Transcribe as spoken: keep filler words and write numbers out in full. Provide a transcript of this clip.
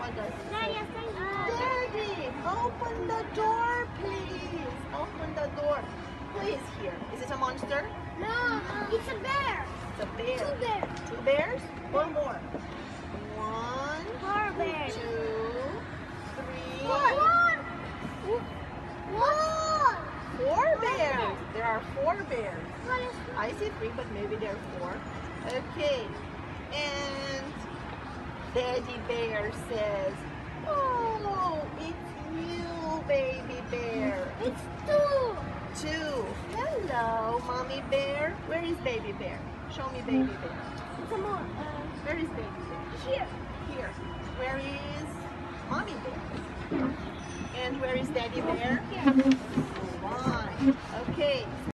August? Daddy, I think Daddy, open the door, please. Open the door. Who is here? Is it a monster? no, it's a bear. It's a bear. Two bears. Two bears or more? One, Four bears. two, three, One. One. four bears. There are four bears. What is I see three, but maybe there are four. Okay. And Daddy Bear says, oh, it's you, baby bear. It's two. Two. Hello, Mommy Bear. Where is Baby Bear? Show me Baby Bear. It's a more. Uh, Where is Baby Bear? here. Here. Where is Mommy Bear? And where is Daddy Bear? Here. One. Okay.